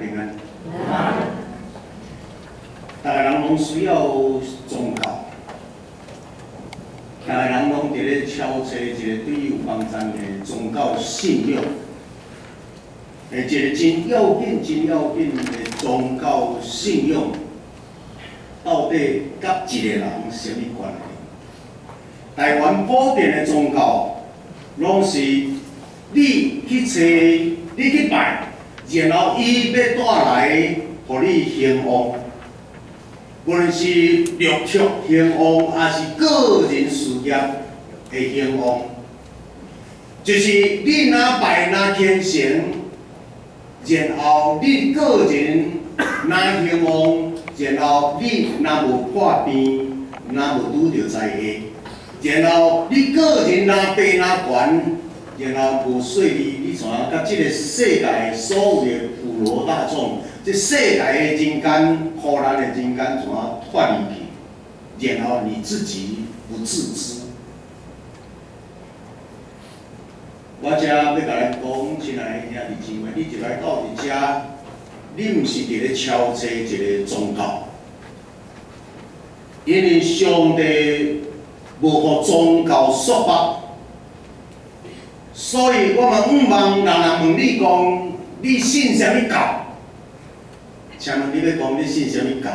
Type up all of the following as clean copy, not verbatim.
平安。大家人拢需要宗教，大家人拢伫咧敲找一个对伊有帮助的宗教信仰，一个真要紧的宗教信仰，到底甲一个人什么关系？台湾普遍的宗教，拢是你去找，你去拜，然后伊要带来，互你兴旺。无论是乐曲兴旺，还是个人事业的兴旺，就是你若拜若虔诚，然后你个人若兴旺，然后你若无破病，若无拄着灾厄，然后你个人若病若悬，然后无顺利，你怎啊？甲即个世界所有的普罗大众。这世界的人间，苦难的人间怎啊脱离去？然后你自己不自知。我遮要甲你讲，亲爱的兄弟姊妹，你入来到伫遮，你毋是伫咧敲诈一个宗教，因为上帝无互宗教束缚，所以我嘛毋茫人问你讲，你信啥物教？请问你要讲你信啥物教？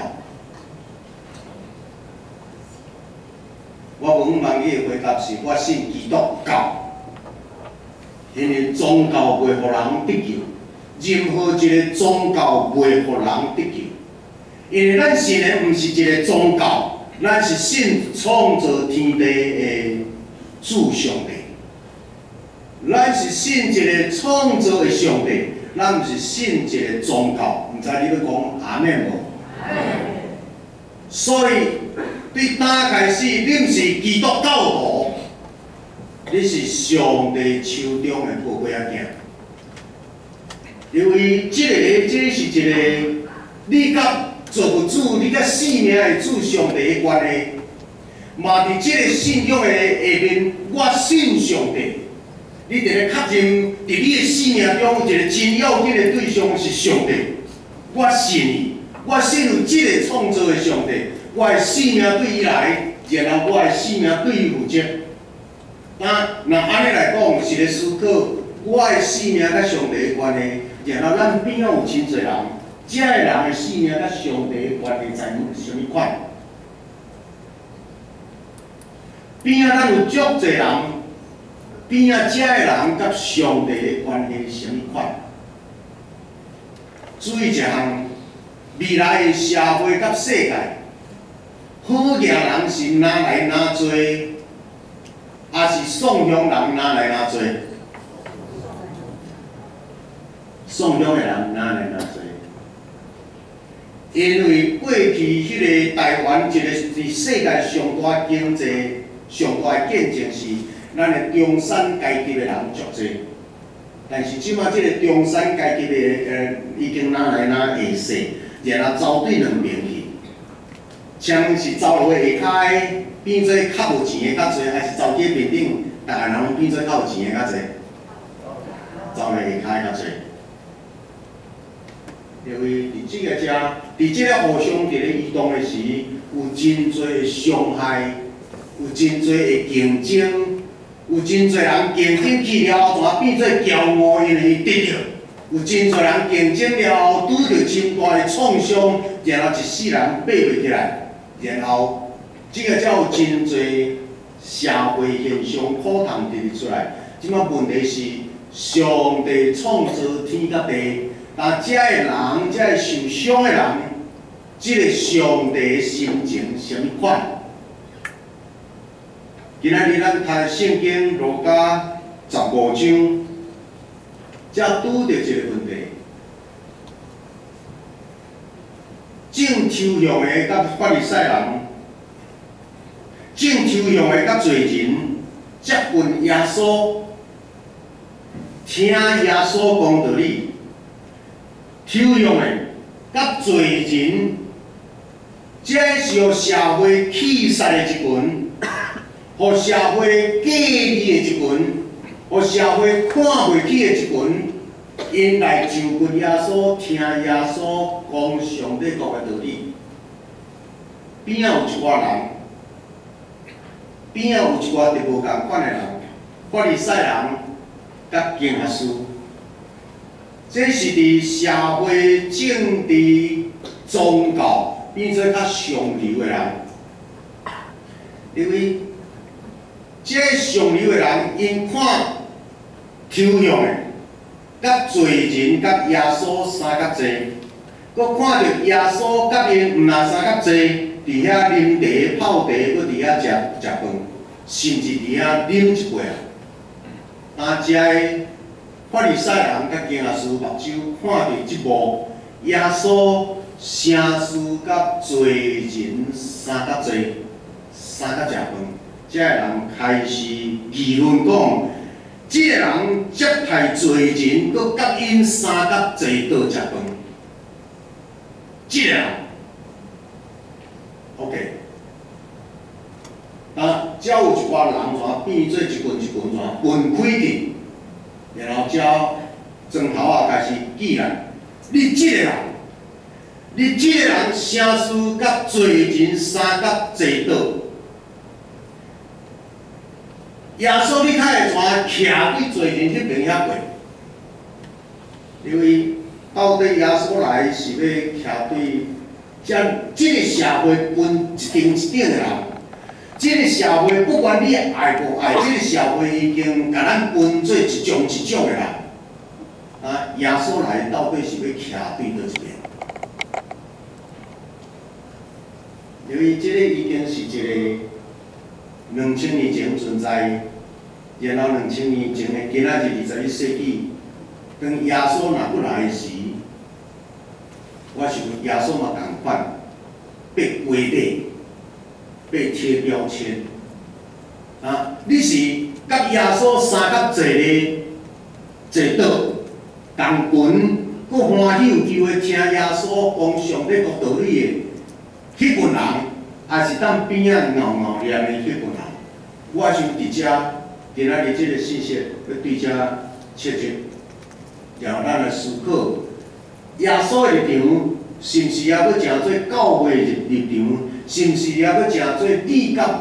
我毋茫你的回答是：我信基督教，因为宗教袂互人得救，任何一个宗教袂互人得救，因为咱信的毋是一个宗教，咱是信创造天地的主上帝，咱是信一个创造的上帝。咱毋是信一个宗教，毋知你要讲阿妹无？所以对打开始，你毋是基督教徒，你是上帝手中的宝贝仔囝。因为这是一个你甲造物主、你甲生命的主上帝的关系。嘛，伫这个信仰的下面，我信上帝。你伫咧确认，伫你的生命中有一个真要紧的对象是上帝。我信伊，我信有即个创造的上帝。我的生命对伊来，然后我的生命对伊负责。若安尼来讲，是咧思考我的生命甲上帝的关系，然后咱边仔有真侪人，遮个人的生命甲上帝的关系在什么款？边仔咱有足侪人。边仔遮个人甲上帝的关系是啥物款？注意一项，未来的社会甲世界，好行人是哪来哪做，还是丧凶人哪来哪做？丧凶的人哪来哪做？因为过去迄个台湾一个伫世界上大经济、上大的见证是。咱的中产阶级的人足侪，但是即马即个中产阶级的已经哪来哪下势，然后走对两边去。请问是走落去下骹的变做较无钱的较侪，还是走去面顶，逐个人变做较有钱的较侪？走落去下骹的较侪。因为伫即个遮，伫即个互相伫咧移动的时，有真侪的伤害，有真侪的竞争。有真侪人竞争去了后，怎变做骄傲，因为伊得着；有真侪人竞争了后，拄着真大的创伤，然后一世人爬袂起来，然后这个才有真侪社会现象可通直直出来。即摆问题是，上帝创造天甲地，但遮个人，遮个受伤的人，即个上帝的心情啥物款？今仔日咱读圣经路加15章，才拄着一个问题：正抽象的甲法利赛人，正抽象的甲罪人接近耶稣，听耶稣讲道理；抽象的甲罪人，这是互社会气杀的一群。互社会介意的一群，互社会看袂起的一群， 因来上群耶稣，听耶稣讲上帝国的道理。边仔有一寡人，边仔有一寡伫无共款的人，法利赛人甲经学士，这是伫社会、政治、宗教变做较上流的人，因为这上流的人，因看抽象的，甲罪人甲耶稣相较济，佮看到耶稣甲因毋若相较济。 伫遐啉茶、泡茶，搁伫遐食饭，甚至伫遐啉一杯啊！但遮个法利赛人甲经学士目睭看到即幕耶稣城市甲罪人相较济，相较食饭，遮个人开始议论讲，即个人接待罪人，搁甲因相较济倒食饭，即个人。 OK， 啊，只有一寡人怎变做一群一群怎分开去，然后只砖头啊开始记来，你即个人，你即个人城市甲罪人相较济倒，耶稣你太会怎徛伫罪人迄边遐过？因为到底耶稣来是要徛对。 将这个社会分一顶一顶的人，这个社会不管你爱无爱，这个社会已经甲咱分做一种一种的人。啊，耶稣来到底是要徛对倒一边？因为这个已经是一个2000年前存在，然后2000年前的今仔日21世纪，当耶稣若不来时。 我想耶稣嘛同款，被规定、被贴标签。啊，你是甲耶稣相较济咧，济倒同群，佫欢喜有机会听耶稣讲上帝国道理的迄群人，也是当边仔拗拗念的迄群人。我想伫遮今仔日即个信息要对遮切入，然后咱来思考。 耶稣的立场是毋是也要诚做教会的立场？是毋是也要诚做你甲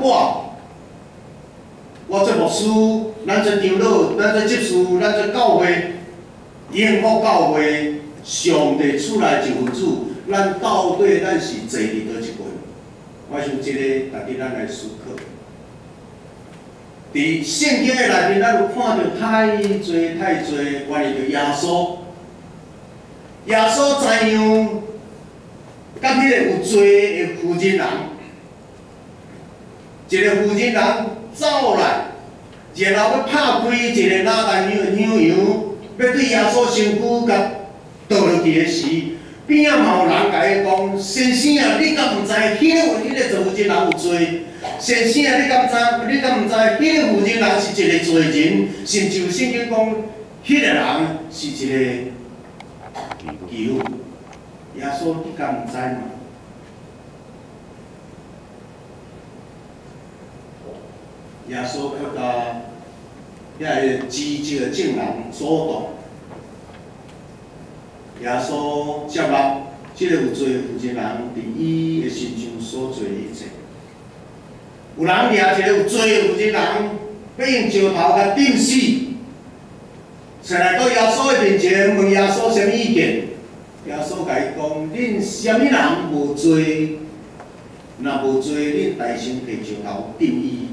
我做牧师，咱做长老，咱做执事，咱做教会，永福教会，上帝厝内一份子，咱到底咱是坐伫倒一群？我想即个值得咱来思考。伫圣经的内面，咱有看到太多关于着耶稣。 耶稣怎样甲迄个有罪的负责人，一个负责人走来，然后要拍开一个哪单香羊，要对耶稣身躯甲倒落去的时，边仔嘛有人甲伊讲：先生啊，你敢毋知迄个做负责人有罪？先生啊，你敢毋知迄个负责人是一个罪人？甚至有圣经讲，迄个人是一个。 基督，耶稣你敢毋知嘛？耶稣要甲遐个知识的证人阻挡，耶稣接纳即个有罪的负责人伫伊的身上所做的一切。有人掠一个有罪的负责人，要用石头甲钉死。 上来到耶稣的面前，问耶稣什么意见？耶稣甲伊讲：恁什么人无罪？若无罪，恁大声摕石头钉伊。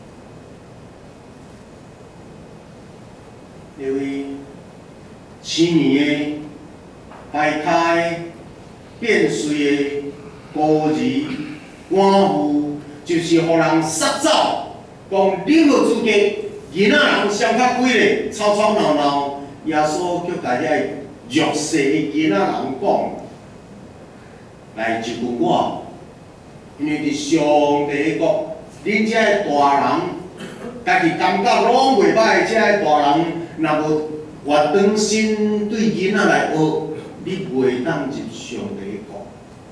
因为青年的、歹骹的、变碎的、孤儿、寡妇，就是互人杀走，讲你无资格。 囡仔人上较几个，吵吵闹闹，耶稣叫大家弱势的囡仔人讲，来一句我，因为伫上帝国，恁遮个大人，家己感觉拢袂歹，遮个大人若无活当心对囡仔来学，你袂当入上帝国。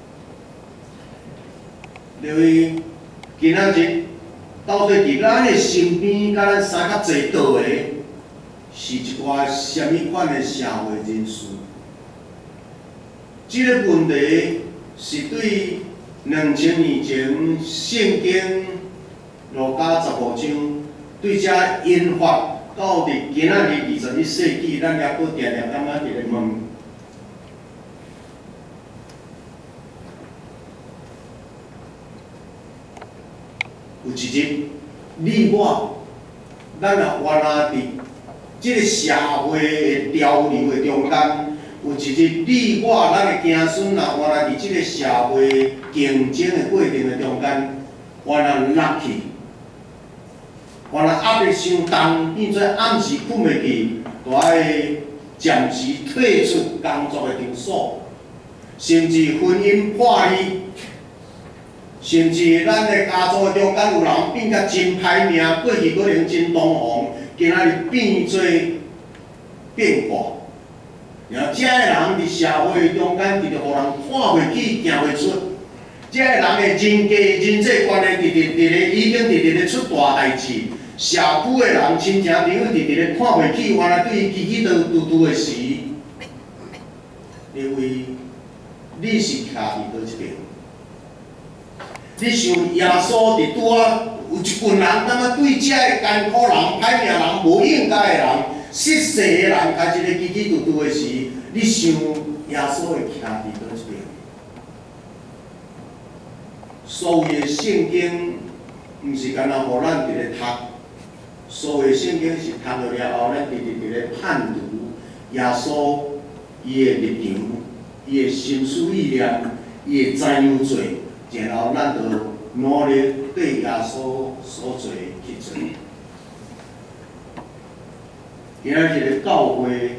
因为今仔日。 到底伫咱的身边，甲咱相较济倒的， 是一寡虾米款的社会人士？这个问题是对2000年前圣经路加15章对这引发到伫今仔日21世纪，咱也搁定定感觉伫咧问。有一日，你我，咱若活在伫即个社会的潮流的中间，有一日你我咱的子孙若活在伫即个社会竞争的过程的中间，活在落去，活在压力伤重，变做暗时困袂去，就爱暂时退出工作的场所，甚至婚姻破裂。甚至咱的家族中间有人变甲真歹命，过去可能真东红，今仔日变做变卦。然后，这个人伫社会中间，直直互人看袂起、行袂出。这个人的人际关系，已经咧出大代志。社区的人、亲情朋友，直咧看袂起，原来对伊起起嘟嘟的时，因为你是徛伫倒一边。你想耶稣伫拄啊，有一群人，感觉对遮个艰苦人、歹命人、无应该的人、失势的人，开始咧起起嘟嘟的时，你想耶稣会徛伫倒一边？所有的圣经，毋是干那互咱伫咧读，所有的圣经是读落了后，咱直直咧探读耶稣伊的立场、伊的心思意念、伊的怎样做。然后，咱就努力对耶稣所做去做。今仔日个教会，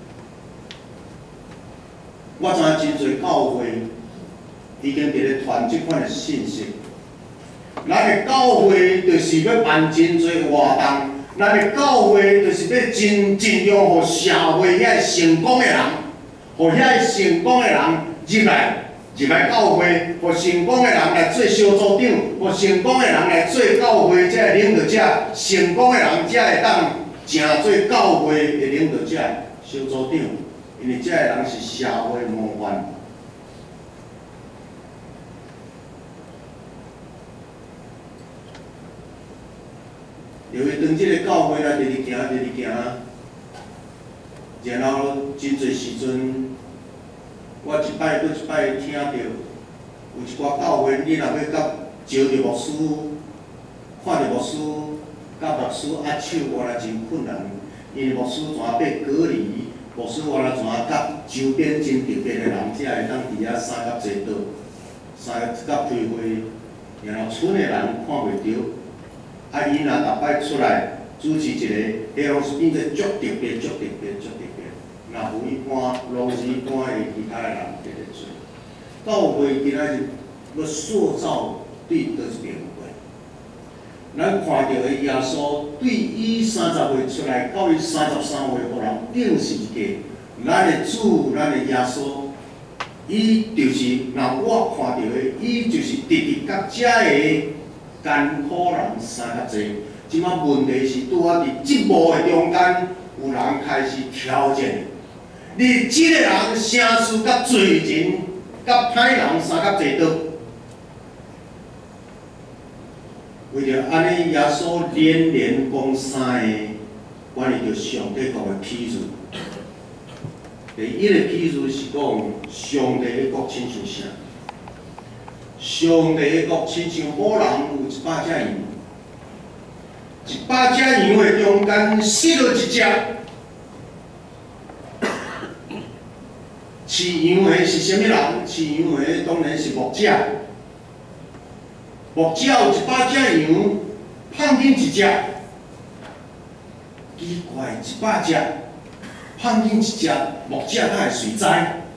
我知影真侪教会已经伫咧传即款的信息。咱的教会就是要办真侪活动，咱的教会就是要尽量互社会遐成功的人，互遐成功的人入来教会，互成功的人来做小组长，互成功的人来做教会这个领导者，成功的人才会当成做教会的领导者、小组长，因为这个人是社会模范。由于当即个教会咱直直行，然后真侪时阵。我一摆搁一摆听到，有一寡教会，你若要甲招着牧师，看着牧师，甲牧师握手，原来真困难，因为牧师怎被隔离，牧师原来怎甲周边真特别的人，才会当伫遐三甲坐倒，三甲开会，然后村的人看袂着，啊，伊若逐摆出来主持一个，迄拢是变做足特别。若有一般老师般的其他的人伫咧做，教会今仔日要塑造对倒一边过。咱看到的耶稣，对伊30岁出来，到伊33岁，互人定是一个咱的主，咱的耶稣。伊就是，若我看到的，伊就是直直甲遮个艰苦人相较济。即摆问题是拄啊伫节目的中间，有人开始挑战。你即个人声势甲罪人、甲歹人相较济倒，为着安尼，耶稣连讲3个关于着上帝国的譬喻。第一个譬喻是讲上帝的国亲像啥？上帝的国亲像某人有100只羊，100只羊的中间失落一只。饲羊的是啥物人？饲羊的当然是牧者。牧者有100只羊，放进一只，奇怪，100只放进一只，牧者哪会随知？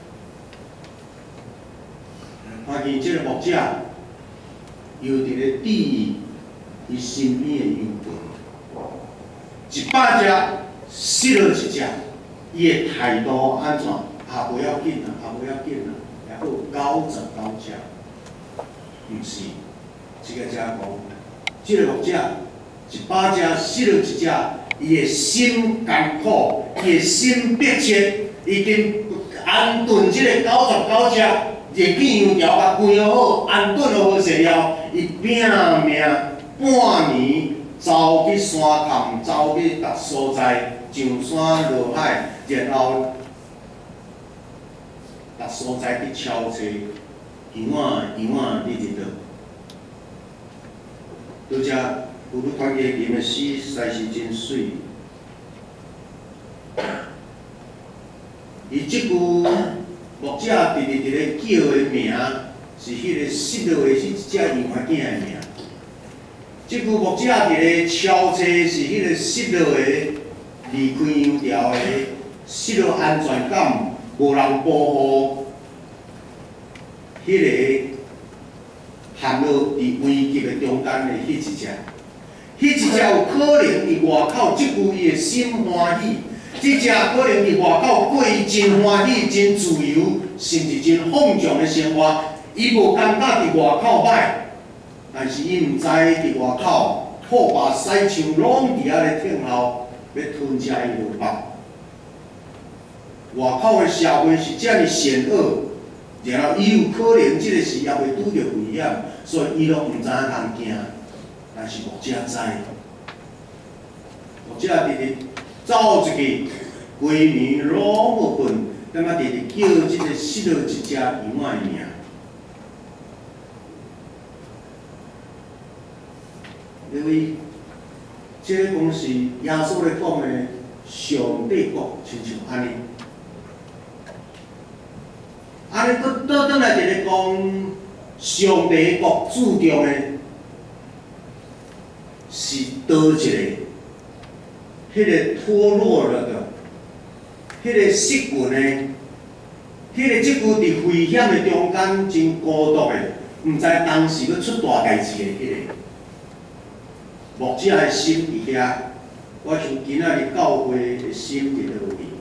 看见这个牧者又伫咧注意伊身边的羊群，100只失落一只，伊的态度安怎？不要紧啦，不要紧啦，还有99只，毋是，这个只讲，这个牧者100只失落一只， 伊的心艰苦，伊的心迫切，已经安顿即个99只热气羊条，甲关好，安顿好势了，伊拼命半年走去山坎，走去各所在，上山落海，然后各所在去敲找羊仔日倒。拄则有拄看见伊的诗，实在是真水。伊即句牧者直咧叫的名，是迄个失落的迄只羊仔囝的名。即句牧者伫咧敲车，是迄个失落的离开羊条的失落安全感，无人保护，迄个陷落伫危急的中间的迄一只，迄一只有可能伫外口，即句伊的心欢喜。即只可能伫外口过伊真欢喜、真自由，甚至真放纵的生活。伊无感觉伫外口歹，但是伊毋知伫外口破败西墙拢伫遐咧听候，要吞食伊落腹。外口的社会是遮尔险恶，然后伊有可能即个时也会拄着危险，所以伊拢毋知影通行。但是牧者知，牧者直走出去，规暝拢无困，感觉直叫即个失落一只羊仔的名。因为这个讲是耶稣咧讲的上帝国，亲像安尼。安尼，佫倒转来就咧讲上帝国注重的是倒一个？迄个脱落了的，迄个失群的，迄个即句伫危险的中间真孤独的，毋知当时要出大代志的迄个。牧者的心伫遐，我想今仔日教会的心伫倒位？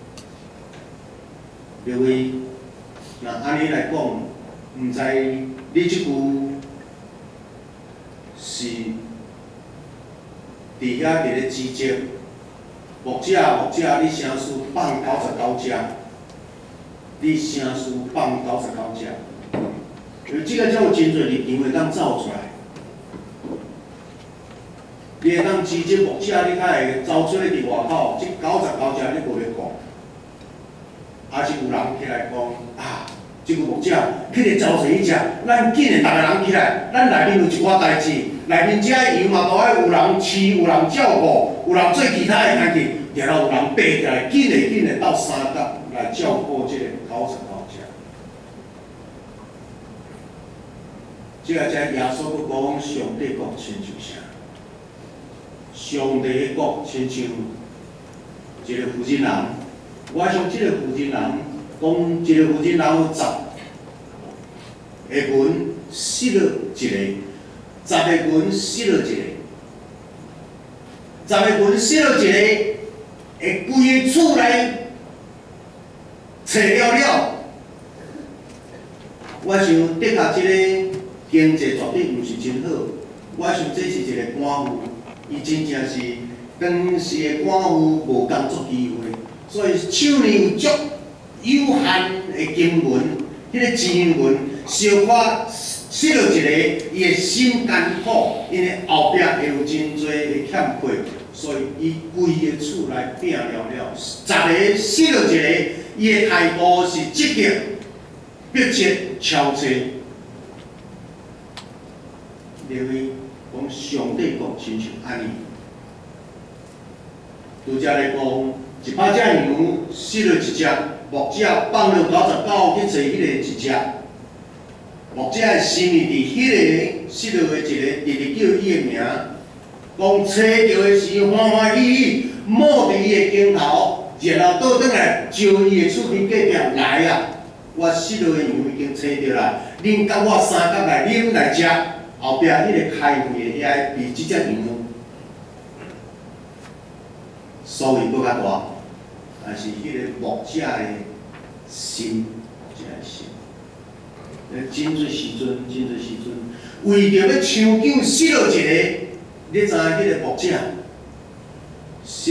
因为若安尼来讲，毋知你即句是伫遐伫咧指责。牧者，你声势放99只，你声势放99只，因为即个才有真侪力量会当走出来。你会当指责牧者，你才会走出来伫外口，即99只你无咧讲，还是有人起来讲啊，即个牧者迄个走出去只，咱紧诶，逐个人起来，咱内面有一寡代志，内面遮羊嘛都爱有人饲，有人照顾，有人做其他诶代志。然后有人爬起来，紧诶到山角来照顾即个99只。即个才耶稣佫讲上帝国亲像啥？上帝的国亲像一个负责人。我想即个负责人讲，一个负责人有10个群失落一个，10个群失落一个，10个群失落一个。会规个厝内找了，我想的确即个经济绝对毋是真好。我想这是一个官府，伊真正是当时的官府无工作机会，所以手里有足有限的金文，迄个钱文小可失落一个，伊的心艰苦，因为后壁会有真侪的欠缺。所以，伊规个厝内拼了10个失落一个，伊的态度是积极、迫切、超车。因为讲上帝国亲像安尼，拄则咧讲100只羊失落一只，牧者放了99去找迄个一只，牧者的心里伫迄个失落的一个，直叫伊的名。讲找到的是欢欢喜喜，摸伫伊的肩头，然后倒转来招伊的厝边隔壁来啊！我失落的羊已经找到啦，恁甲我三角来啉来食，后壁迄个开会的遐比即只羊，所以搁较大，但是迄个牧者的心，牧者的心，真侪时阵，为着要抢救失落一个。你知影迄个牧者是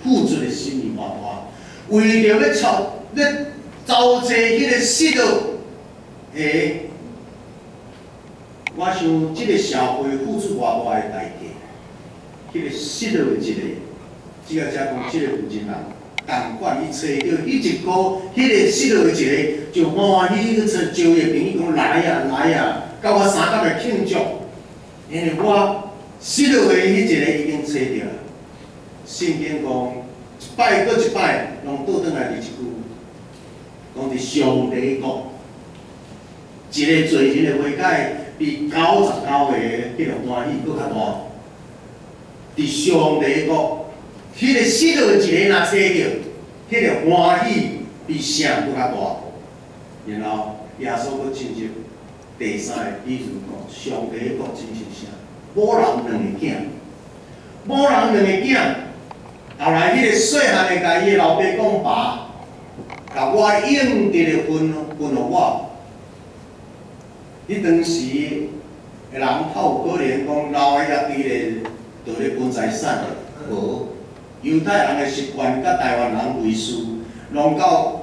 付出的心意偌大，为着要招济迄个失落诶，我想即个社会付出偌大的代价，迄个失落的一个，只要才讲即个负责人，共款伊找到迄一个，迄个失落的一个，就欢喜去招伊的朋友讲来啊来啊，甲我三甲来庆祝，因为我失落的迄一个已经找着了。圣经讲一摆搁一摆，拢倒转来伫一句，讲伫上帝国，一个罪人的悔改比99个迄个欢喜搁较大。伫上帝国，迄个失落一个若找着，迄个欢喜比啥搁较大。然后耶稣搁亲接第三个比喻讲，上帝国真是啥？某人两个囝，某人两个囝。后来，迄个细汉的，甲伊的老爸讲爸，甲我应得的分互我。迄当时的人较有可能讲老的也伫咧，就咧分财产，无。犹太人的习惯，甲台湾人类似，拢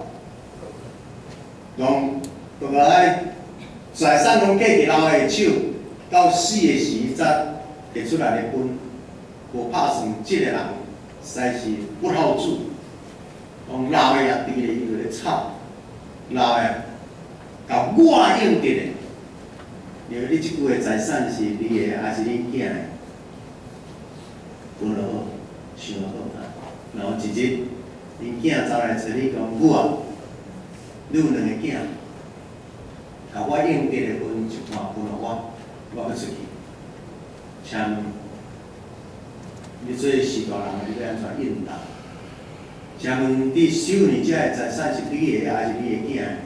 就个爱财产拢寄伫老的手，到死的时才摕出来咧分，无拍算即个人。实在是不好做，讲老的也伫咧，伊就咧吵，老的甲我应得的，因为你即句的财产是你的，还是恁囝的？分落好，想好啊。然后一日，恁囝走来找你讲，母啊，你有两个囝，甲我应得的分一半分落我要出去，请问。你做是大人，你要安怎应答？请问你手里遮个财产是你的，还是你的囝的？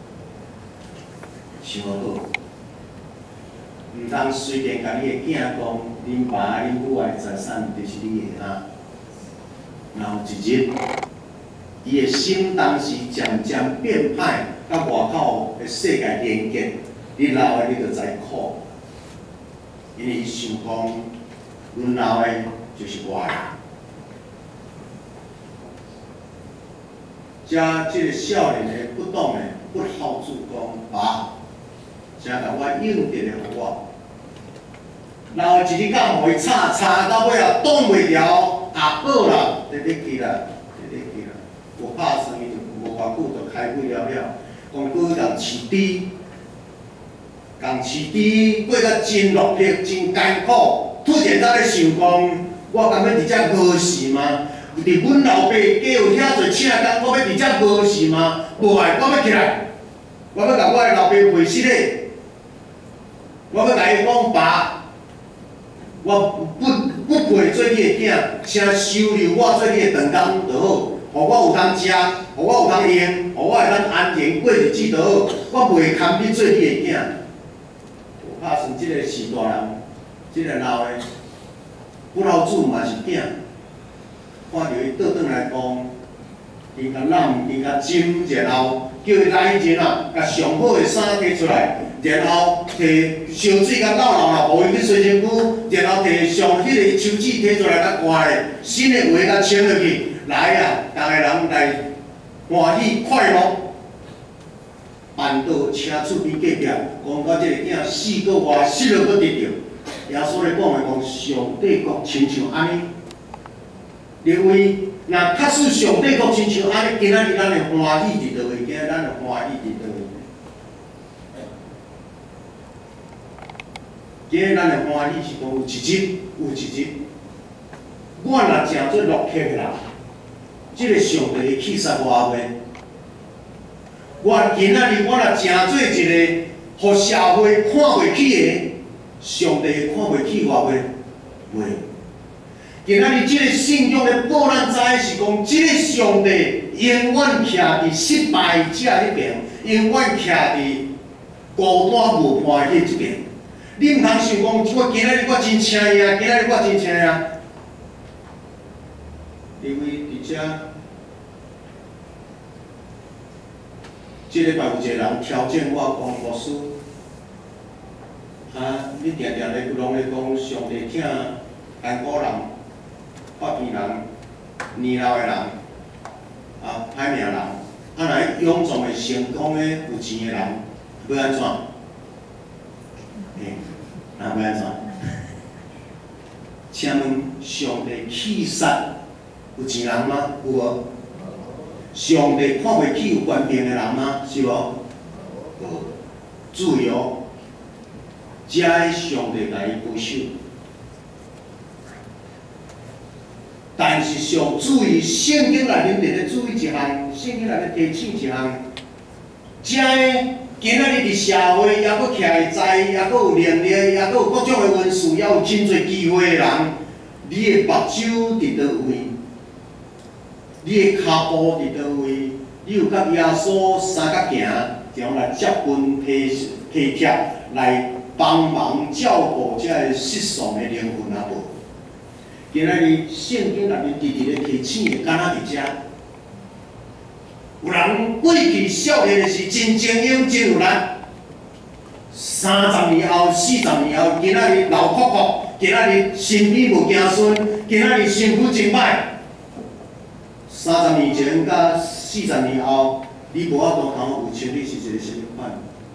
想好，毋通随便甲你的囝讲，恁爸、恁母的财产就是你的哈。然后一日，伊的心当时渐渐变歹，甲外口的世界连结，你老的你就知苦，因为伊想讲，阮老的。就是我的，即个少年的不懂的、不好主讲爸，才甲我应得的互我。然后一日到互伊吵到尾啊，挡袂牢，阿宝啦，在去啦，无拍算伊就无偌久就开会了，讲过共饲猪，过甲真落力、真艰苦，突然才咧想讲。我甘要伫遮饿死吗？伫阮老爸家有遐侪请工，我要伫遮饿死吗？无爱，我要起来，我要甲我的老爸会失礼，我要甲伊讲爸，我不配做你的囝，请收留我做你的长工就好，互我有通食，互我有通用，互我会当安全过日子就好，我袂堪你做你的囝。我拍算即个是大人，即个老的。不老主嘛是囝，看到伊倒转来讲，因甲揽，因甲斟，然后叫伊来以前啊，甲上好的衫摕出来，然后摕烧水甲倒互伊去洗身躯，然后摕上迄个手指摕出来甲挂咧，新的鞋甲穿落去，来啊，逐个人来欢喜快乐。办到车厝边隔壁，讲到即个囝死个活，失落搁得着。耶稣咧讲的讲，上帝国亲像安尼，因为若确实上帝国亲像安尼，今仔日咱的欢喜伫倒位？今仔日咱的欢喜伫倒位？今仔日咱的欢喜是讲有一日，我若诚做落客啦，即个上帝会气煞我袂？我今仔日我若诚做一个，互社会看袂起的。上帝看袂起我袂？袂。今仔日即个信仰咧，报咱知是讲，即个上帝永远徛伫失败者迄边，永远徛伫孤单无伴的迄边。你毋通想讲，我今仔日我真请伊啊，今仔日我真请啊。因为伫遮，即礼拜有一个人挑战我讲牧师。啊！你定定咧拢咧讲上帝疼艰苦人、发病人， 年老的人，歹命人，来勇壮的、成功的、有钱的人，要安怎？那要安怎？请问上帝气杀有钱人吗？有无？上帝看袂起有权柄的人吗？是无？无。自由，才会上帝甲伊保守。但是上注意圣经内面伫咧注意一项，圣经内面提醒一项，才会今仔日伫社会，也阁徛在，也阁有能力，也阁有各种的文书，也有真侪机会的人，你的目睭伫倒位？你的骹步伫倒位？你有甲耶稣三角行，将来接近体贴来帮忙照顾这个失丧的灵魂啊无？今仔日圣经内面直直咧提醒的，敢若伫遮。有人过去少年的是真精英、真有力，30年后、40年后，今仔日老壳壳，今仔日身边无子孙，今仔日身躯真歹。30年前甲40年后，你无法度通有清，你是一个什么款？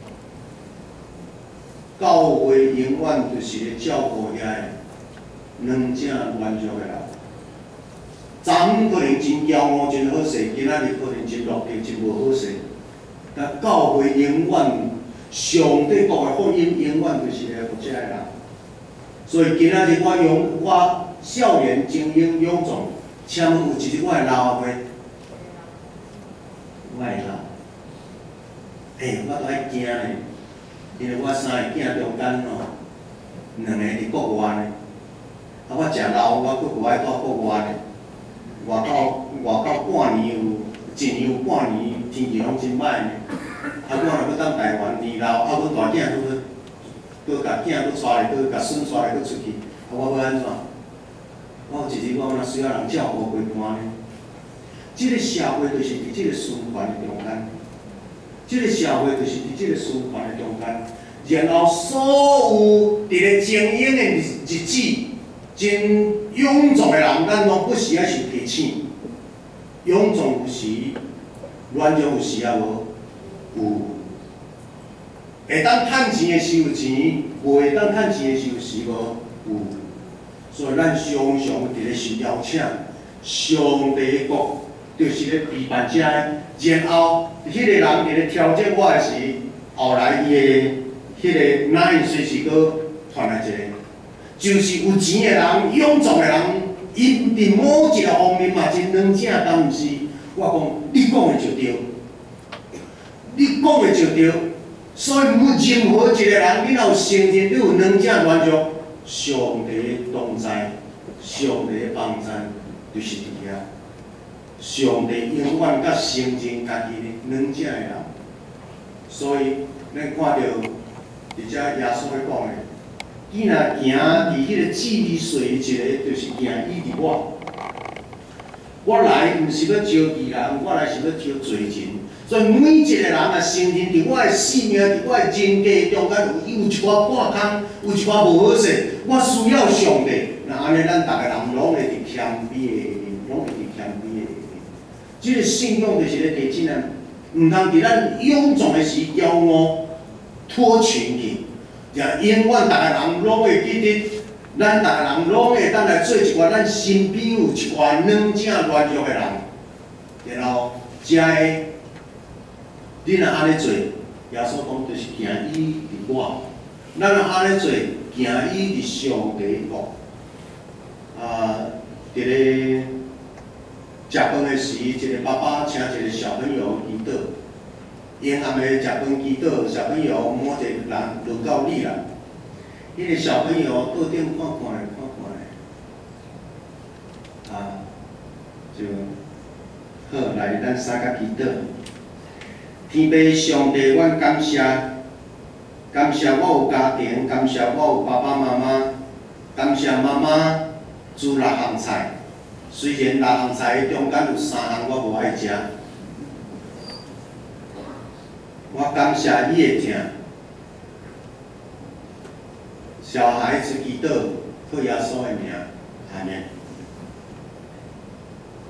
教会永远就是咧照顾遐个软正软弱的人。昨昏可能真骄傲、真好势，今仔日可能真落魄、真无好势。但教会永远，上帝国的福音永远就是来服这个人。所以今仔日我少年、精英、勇壮，请问有一日我会老袂？我会老。我都爱惊呢，因为我3个囝中间吼，2个伫国外呢。我食老，我佫无爱到国外呢。外到半年有1年有半年天气拢真歹呢。我若要当台湾年老，阮大囝佫甲囝佫带来，佫甲孙带来佫出去，我要安怎？我有一日我若需要人照顾陪伴呢？这个社会就是伫这个循环的中间，这个社会就是伫这个循环的中间，然后所有伫咧精英的日子。真勇壮的人，咱拢不时爱受提醒。勇壮有时，软弱有时也无。有会当趁钱的时有钱，无会当趁钱的时有时无。有，所以咱常常伫咧受邀请，上帝的国就是咧陪伴者。然后，迄个人伫咧挑战我的时，后来伊的迄个哪会随时佫传来一个。就是有钱的人、勇壮的人，伊伫某一个方面嘛真软正，但毋是我讲你讲的就对，你讲的就对。所以任何一个人，你若有承认你有软正软弱，上帝的同在、上帝的帮助就是伫遐。上帝永远甲承认家己的软正的人，所以咱看到伫遮耶稣咧讲的。伊若行伫迄个智理水一个，就是行伊伫我。我来毋是要招义人，我来是要招罪人。所以每一个人啊，承认伫我的性命、伫我的人格中间有一寡半空，有一寡无好势，我需要上帝。那安尼，咱逐个人拢会伫谦卑的里面，拢会伫谦卑的里面。即个信仰就是咧提醒咱，毋通伫咱勇壮的时骄傲脱群去。也永远，逐个人拢会记得，咱逐个人拢会当来做一寡咱身边有一寡软正软弱的人，然后才会，你若安尼做，耶稣讲就是行伊伫我，咱若安尼做，行伊伫上帝国。伫咧食饭的时，一个爸爸请一个小朋友祈祷。因暗暝食饭祈祷，小朋友摸一个人轮到你啦。迄个小朋友桌顶看看咧，看看咧，就好来，咱三甲祈祷。天父上帝，阮感谢，感谢我有家庭，感谢我有爸爸妈妈，感谢妈妈煮6项菜，虽然6项菜中间有3项我无爱食。我感谢你的疼，小孩子祈祷，靠耶稣的名，阿门。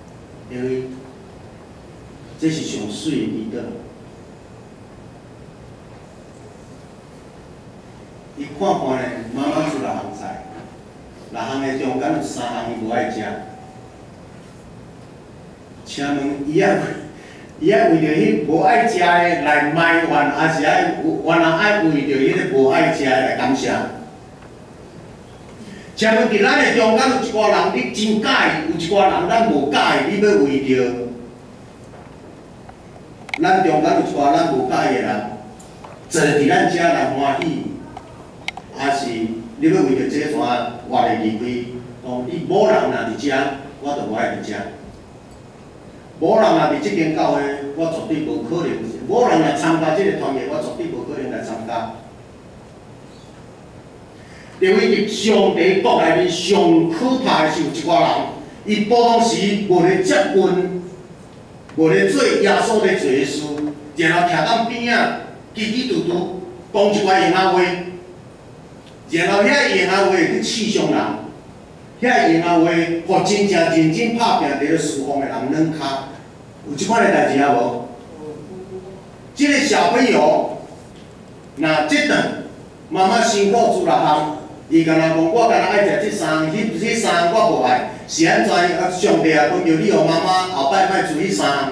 因为这是上水的味道。伊看看咧，妈妈煮6项菜，6项的中间有3项伊无爱食。请问伊为着迄无爱食的来埋怨，还是原来爱为着迄个无爱食的来感谢？请问伫咱的中间有一寡人你真介意，有一寡人咱无介意，你要为着咱中间有一寡咱无介意的人，坐伫咱遮来欢喜，还是你要为着这个啥活会离开？讲你某人若伫遮，我就无爱伫遮。某人若伫即间教会，我绝对无可能；某人若参加即个团契，我绝对无可能来参加。因为伫上帝国内面上可怕的是有一寡人，伊普通时无咧接运，无咧做耶稣咧做的事，然后徛咱边仔，叽叽嘟嘟讲一寡闲话，然后遐闲话去刺伤人，遐闲话，互真正认真拍拼伫咧侍奉的人软脚。有即款的代志啊无？即个小朋友，若即顿妈妈辛苦煮6项，伊敢若讲我敢若爱食即3，迄3我无爱，是安怎？上帝啊，讲着你互妈妈后摆莫煮迄3项。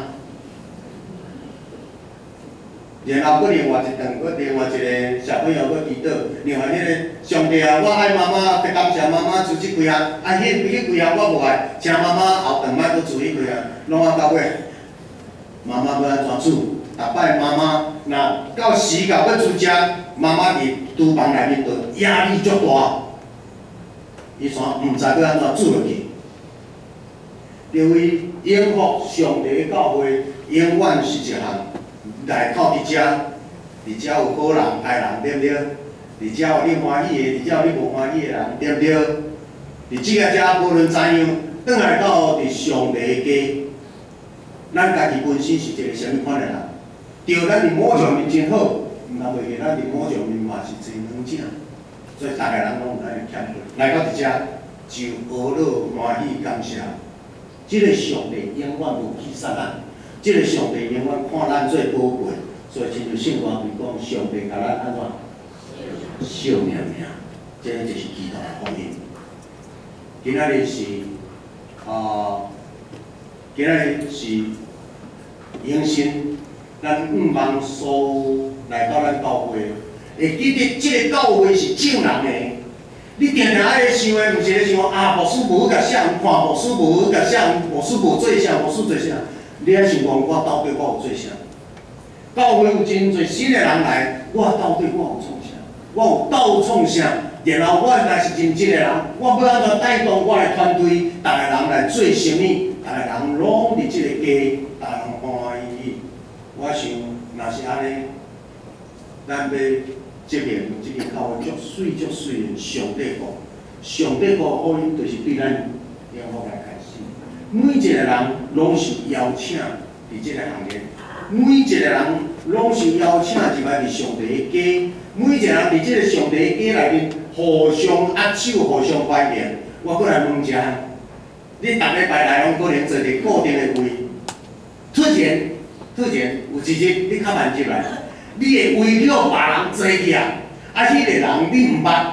然后搁另外一顿，搁另外一个小朋友搁祈祷，另外迄个上帝啊，我爱妈妈，得感谢妈妈煮即几项，迄几项我无爱，请妈妈后顿莫搁煮迄几项，拢啊到尾。妈妈要安怎煮？逐摆妈妈若到时到要煮食，妈妈伫厨房内面就压力足大，伊煞毋知要安怎煮落去。因为永福上帝的教会永远是一项来靠伫遮，伫遮有好人歹人，对不对？伫遮有你欢喜的，伫遮有你无欢喜的人，对不对？伫即个遮无论怎样，转来到伫上帝的家。咱家己本身是一个啥物款的人？对咱伫某上面真好，毋通袂记咱伫某上面嘛是真软正，所以逐个人拢有咱的欠缺。来到伫遮就学乐欢喜感谢，即个上帝永远无去杀咱，即个上帝永远看咱做宝贵，所以亲像圣经里讲，上帝甲咱安怎惜命命，这就是基督的福音。今仔日是今仔日是迎新，咱5万所来到咱教会，会记得即个教会是救人的。你定定爱想的，毋是咧想啊，牧师无甲啥，看牧师无甲啥，牧师无做啥，牧师做啥？你爱想讲，我到底我有做啥？教会有真侪新的人来，我到底我有创啥？我有斗创啥？然后我若是真正的人，我要安怎带动我的团队，逐个人来做啥物？逐个人拢伫即个家，逐个人欢喜。我想，若是安尼，咱要即间教会足水足水的上帝国，上帝国福音就是对咱永福来开始。每一个人拢受邀请伫即个行业，每一个人拢受邀请入来伫上帝的家，每一个人伫即个上帝的家内面互相握手、互相拜年。我过来问一下。你逐礼拜来拢可能坐伫固定的位，突然有一日你较慢入来，你会为了别人坐去啊，迄个人你毋捌，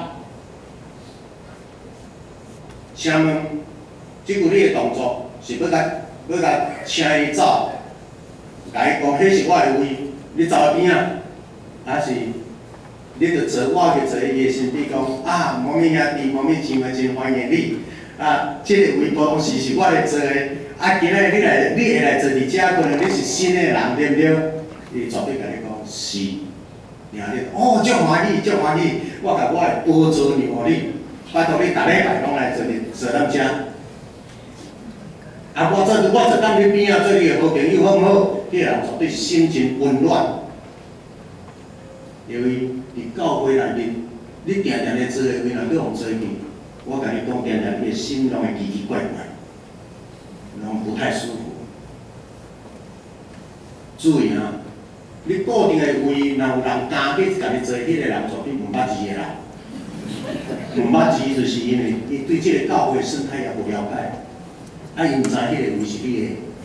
请问，即句你的动作是要甲请伊走，甲伊讲迄是我的位，你走去边啊？还是你着坐我去坐伊的身边讲啊，某物兄弟，某物姊妹真欢迎你。即个位普通时是我来做的，今日你会来做伫遮，可能你是新的人，对不对？伊绝对甲你讲是，然后你足欢喜，足欢喜，我甲我的宝座让互你，拜托你逐礼拜拢来做咱遮。我坐当你边仔做你的好朋友，好毋好？迄个人绝对心情温暖，因为伫教会内面，你定定咧做的位，若要互做去。我甲你讲，定定你的心拢会奇奇怪怪，拢不太舒服。注意啊！你固定的位，若有人加去甲你做，迄个人绝对毋捌字的人。毋捌字就是因为伊对即个教会生态也无了解，伊毋知迄个位是你的，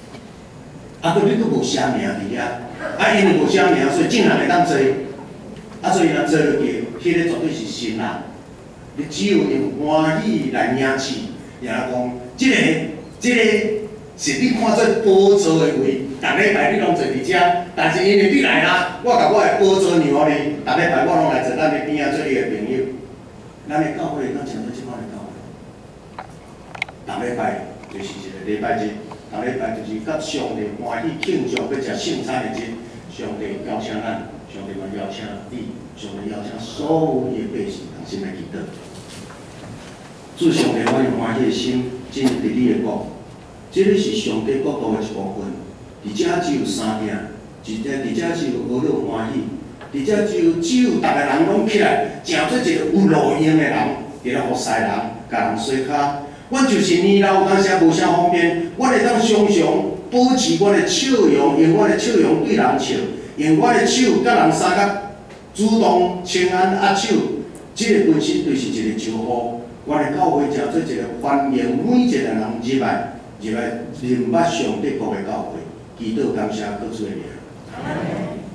啊，佮你佮无写名伫遐，啊，因为无写名，所以正人会当做，啊，所以若做落去，迄个绝对是神人。你只有用欢喜来领取，也讲，即个是你看做宝座的位，逐礼拜你拢坐伫遮，但是因为你来啦，我甲我的宝座让互你，逐礼拜我拢来坐咱的边仔做你的朋友。咱的教会敢像做即款的教会？逐礼拜就是一个礼拜日，逐礼拜就是甲上帝欢喜庆祝要食圣餐的日，上帝邀请咱，上帝嘛邀请你，上帝邀请所有的百姓同心来祈祷。主上帝，我用欢喜的心进入你的国，这个是上帝国度的一部分。伫遮只有三件，伫遮只有娱乐欢喜，伫遮只有逐个人拢起来，成做一个有路用的人，伫咧服侍人，甲人洗骹。阮就是年老，当时无啥方便，阮会当常常保持阮的笑容，用阮的笑容对人笑，用阮的手甲人相甲主动请安握手，这个本身就是一个招呼。阮的教会成做一个欢迎每一个人入来认捌上帝国的教会，祈祷感谢，搁做个名。